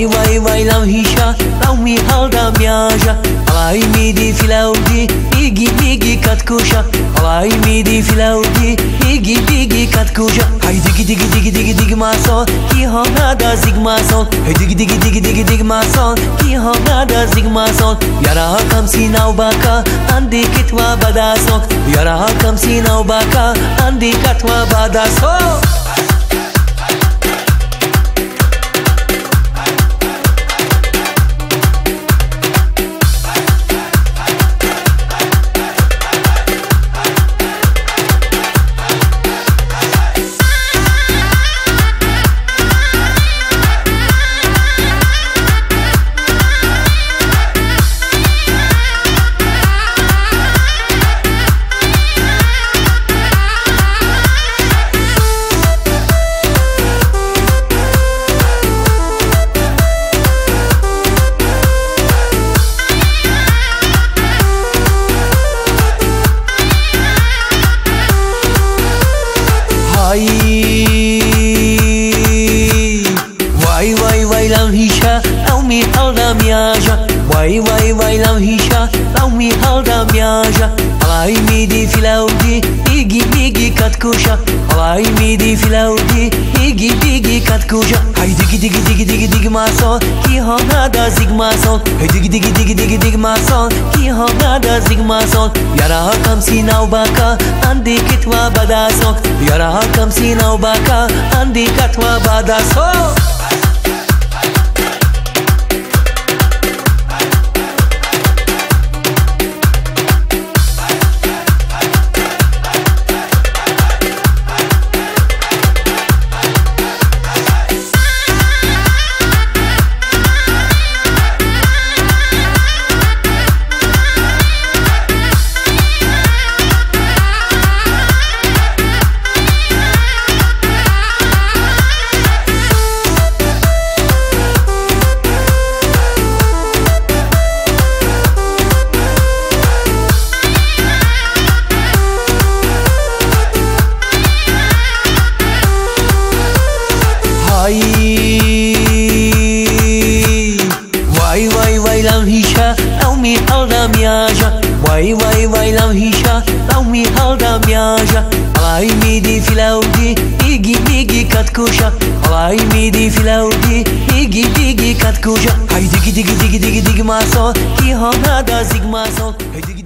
وای وای لام هیشا لام می هالدا میاجا علای میدی فلاودی میگی کاتکوشا علای میدی فلاودی میگی کاتکوشا های دیگی ماسون کی ها ندا زیگ ماسون های دیگی ماسون کی ها ندا زیگ ماسون یارا کم سیناو باکا اندی کتوا بداسون یارا کم سیناو باکا اندی کتوا بداسون وای وای وای لام هیشا لام می هالدا میاجا وای وای وای لام هیشا لام می هالدا میاجا علای میدی فلاودی میگی کاتکوشا علای میدی فلاودی میگی کاتکوشا های دیگی ماسون کی ها ندا زیگ ماسون های دیگی ماسون کی ها ندا زیگ ماسون یارا کم سیناو باکا اندی کتوا بداسون یارا کم سیناو باکا اندی کتوا بداسون وای وای وای لام هیشا لام می هالدا میاجا وای وای وای لام هیشا لام می هالدا میاجا علای میدی فلاودی میگی کاتکوشا علای میدی فلاودی میگی کاتکوشا های دیگی ماسون کی ها ندا زیگ ماسون